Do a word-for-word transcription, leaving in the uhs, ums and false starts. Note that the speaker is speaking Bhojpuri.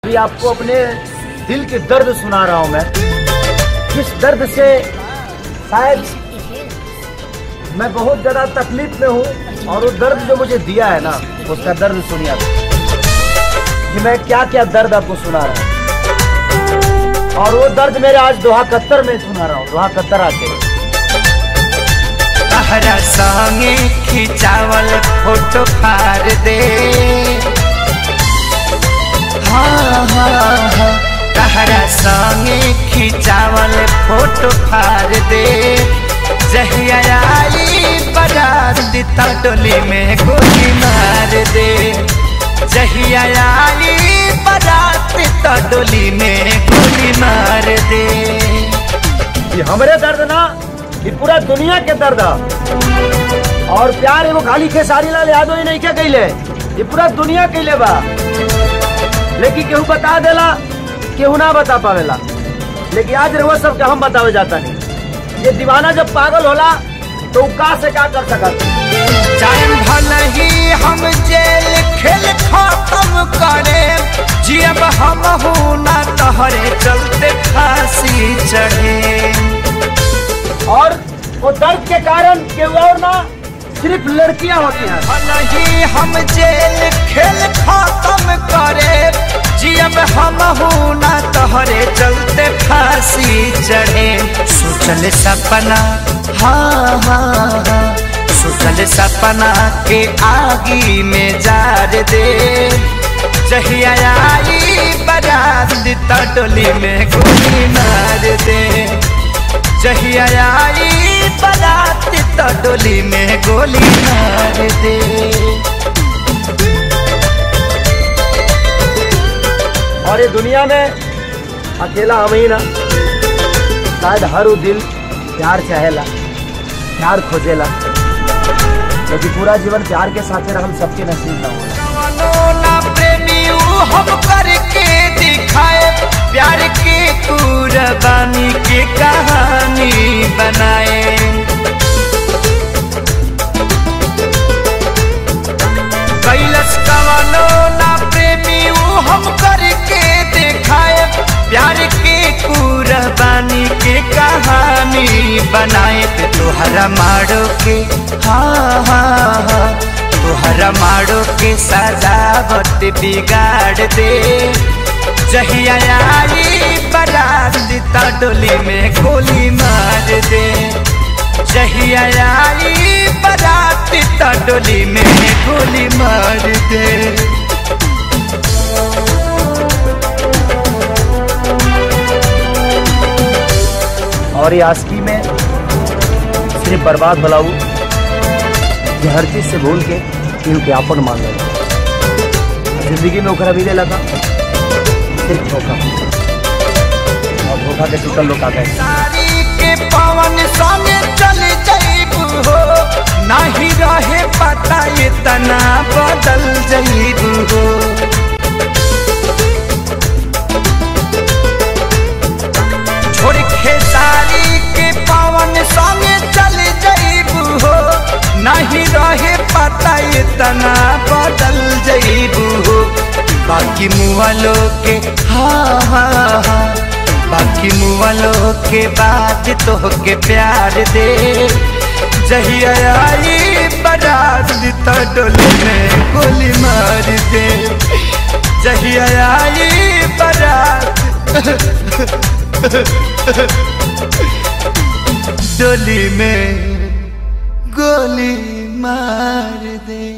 अभी आपको अपने दिल के दर्द सुना रहा हूं मैं, किस दर्द से शायद मैं बहुत ज्यादा तकलीफ में हूं, और वो दर्द जो मुझे दिया है ना, उसका दर्द सुनिए कि मैं क्या क्या दर्द आपको सुना रहा हूं। और वो दर्द मेरे आज दोहा कत्तर में सुना रहा हूं, दोहा कत्तर आके तहरा संगे खिंचावल फोटो फाड़ दे, हाँ हाँ हाँ तहरा संगे खिंचावल फोटो फाड़ दे, जहिया आई बारात तो डोली में गोली मार दे, जहिया आई बारात तो डोली में गोली मार दे। ये हमारे दर्द ना, ये पूरा दुनिया के दर्द। और प्यार एगो खाली खेसारी लाल यादव ही नहीं क्या कहले, ये पूरा दुनिया कहले बा, लेकिन केहू बता देला केहू ना बता पावेला। लेकिन आज रहुआ सबके हम बतावे जाता नहीं। ये दीवाना जब पागल होला तो का से का कर सकत। चाहे भले ही हम जेल खेल खत्म करे, जियब हम हूँ ना तहरे चलते फांसी चढ़े। और वो दर्द के कारण केहू और ना सिर्फ लड़कियां होती हैं। भले ही हम जेल खेल खत्म करे, जियब हम हूँ ना तहरे चलते फांसी चढ़े। सोचल सपना हाँ हाँ हाँ सोचल सपना के आगी में जार दे, जहिया आई बारात तो डोली में गोली मार दे, जहिया आई बारात तो डोली में गोली मार दे। और ये दुनिया में अकेला हम ही ना, शायद हर वो दिल प्यार चाहेला, प्यार खोजेला, लेकिन पूरा जीवन प्यार के साथ रहल सबके नसीब ना होला। प्रेमी हम करके दिखाए, प्यार के कुर्बानी के कहानी बनाए। कैलस कवनो ना प्रेमी हम करके दिखाए, प्यार के कुर्बानी के कहानी बनाए। पे तोहरा मारो के हाँ हाँ हाँ तोहरा मारो के सजावट बिगाड़ दे, जहिया आई बारात तो डोली में गोली मार दे, जहिया आई बारात तो डोली में गोली मार दे। और ये आशिकी में सिर्फ बर्बाद भलाऊ ये हर चीज से भूल के क्योंकि आपन मान ले, जिंदगी में ओकरा मिले लगा सिर्फ धोखा, और धोखा के टूटल लोग आ गए। के पवन संगे चल जाइबू हो, नहीं रहे पता इतना बदल जाइबू हो। छोड़ खेसारी के पवन संगे चल जाइबू हो, नहीं रहे पता इतना बदल जाइबू हो। बाकी मुआलो के हाँ हाँ हाँ बाकी मुआलो के बाद तो के प्यार दे, जहिया आई बारात तो डोली में गोली मार दे, जहिया आई बारात डोली में गोली मार दे।